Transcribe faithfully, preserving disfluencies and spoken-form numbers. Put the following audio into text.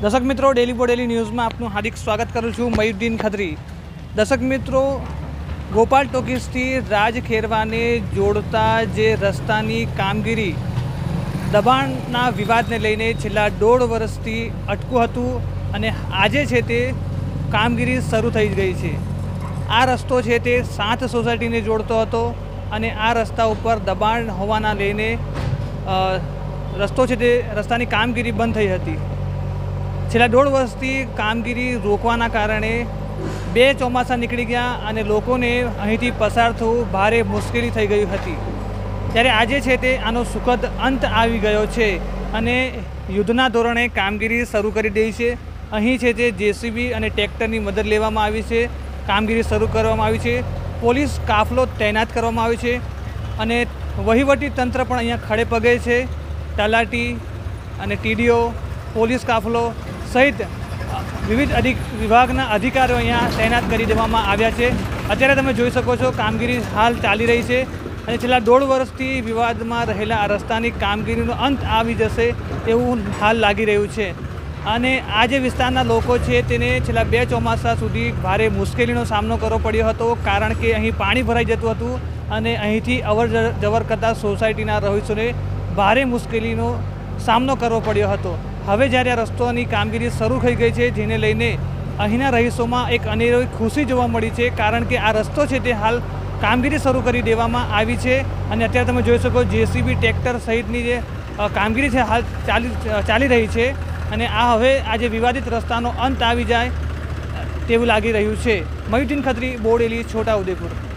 दर्शक मित्रों daily Bodeli news में आपનું हार्दिक स्वागत करूँ छूँ। मयूद्दीन खत्री। दर्शक मित्रों गोपाल टॉकीज थी राज खेरवाने जोड़ता जे रस्तानी कामगीरी दबाणना विवादने लईने छेल्ला दौड़ वर्षथी अटकું હતું અને આજે છે તે કામગીરી શરૂ થઈ ગઈ છે। આ રસ્તો છે તે સાત સોસાયટીને જોડતો હતો અને આ રસ્તા ઉપર દબાણ હોવાના લઈને રસ્તો છે તે રસ્તાની કામગીરી બંધ થઈ હતી। છેલ્લા દોઢ વર્ષથી કામગીરી રોકવાના કારણે બે ચોમાસા નીકળી ગયા અને લોકોને અહીંથી પસાર થવું ભારે મુશ્કેલી થઈ ગઈ હતી। ત્યારે આજે છે તે આનો સુખદ અંત આવી ગયો છે અને યુદ્ધના ધોરણે કામગીરી શરૂ કરી દઈ છે। અહીં છે તે જેસીબી અને ટ્રેક્ટરની મદદ લેવામાં આવી છે। કામગીરી શરૂ કરવામાં આવી છે। પોલીસ કાફલો તૈનાત કરવામાં આવ્યો છે અને વહીવટી તંત્ર પણ અહીંયા ખડે પગે છે। તલાટી અને ટીડીઓ પોલીસ કાફલો સહિત વિવિધ અધિક વિભાગના અધિકારીઓ અહીંયા તૈનાત કરી દેવામાં આવ્યા છે। અત્યારે તમે જોઈ શકો છો કામગીરી હાલ ચાલી રહી છે અને છેલ્લા દોઢ વર્ષથી વિવાદમાં રહેલા આ રસ્તાની કામગીરીનો અંત આવી જશે એવું હાલ લાગી રહ્યું છે। અને આ જે વિસ્તારના લોકો છે તેને છેલ્લા બે ચોમાસા સુધી ભારે મુશ્કેલીનો સામનો કરવો પડ્યો હતો કારણ કે અહીં પાણી ભરાઈ જતું હતું અને અહીંથી અવર જવર કરતા સોસાયટીના રહીશોને ભારે મુશ્કેલીનો સામનો કરવો પડ્યો હતો। હવે જ્યારે આ રસ્તાની કામગીરી શરૂ થઈ ગઈ છે જેને લઈને અહીંના રહીશોમાં એક અનેરી ખુશી જોવા મળી છે કારણ કે આ રસ્તો છે તે હાલ કામગીરી શરૂ કરી દેવામાં આવી છે અને અત્યારે તમે જોઈ શકો જેસીબી ટ્રેક્ટર સહિતની જે કામગીરી છે હાલ ચાલી ચાલી રહી છે અને આ હવે આ જે વિવાદિત રસ્તાનો અંત આવી જાય તેવું લાગી રહ્યું છે। મયુદ્દીન ખત્રી, બોડેલી, છોટા ઉદેપુર।